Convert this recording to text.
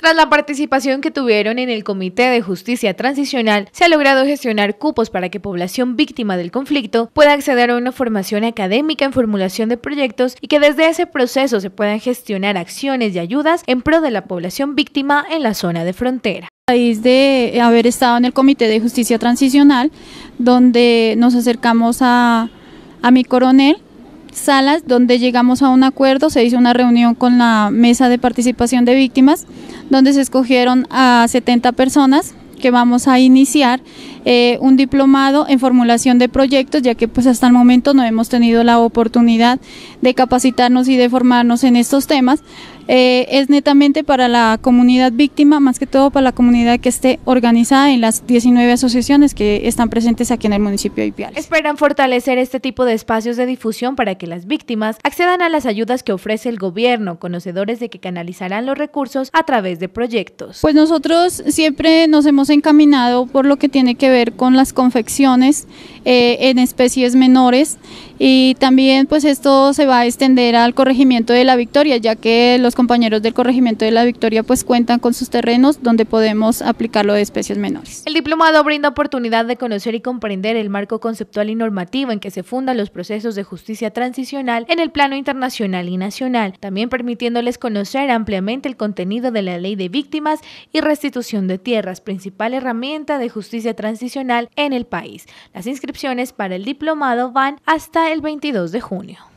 Tras la participación que tuvieron en el Comité de Justicia Transicional, se ha logrado gestionar cupos para que población víctima del conflicto pueda acceder a una formación académica en formulación de proyectos y que desde ese proceso se puedan gestionar acciones y ayudas en pro de la población víctima en la zona de frontera. A raíz de haber estado en el Comité de Justicia Transicional, donde nos acercamos a mi coronel Salas, donde llegamos a un acuerdo, se hizo una reunión con la Mesa de Participación de Víctimas, donde se escogieron a 70 personas que vamos a iniciar un diplomado en formulación de proyectos, ya que pues hasta el momento no hemos tenido la oportunidad de capacitarnos y de formarnos en estos temas. Es netamente para la comunidad víctima, más que todo para la comunidad que esté organizada en las 19 asociaciones que están presentes aquí en el municipio de Ipiales. Esperan fortalecer este tipo de espacios de difusión para que las víctimas accedan a las ayudas que ofrece el gobierno, conocedores de que canalizarán los recursos a través de proyectos. Pues nosotros siempre nos hemos encaminado por lo que tiene que ver con las confecciones en especies menores, y también pues esto se va a extender al corregimiento de La Victoria, ya que los compañeros del corregimiento de La Victoria pues cuentan con sus terrenos donde podemos aplicarlo de especies menores. El diplomado brinda oportunidad de conocer y comprender el marco conceptual y normativo en que se fundan los procesos de justicia transicional en el plano internacional y nacional, también permitiéndoles conocer ampliamente el contenido de la Ley de Víctimas y Restitución de Tierras, principal herramienta de justicia transicional en el país. Las inscripciones para el diplomado van hasta el 22 de junio.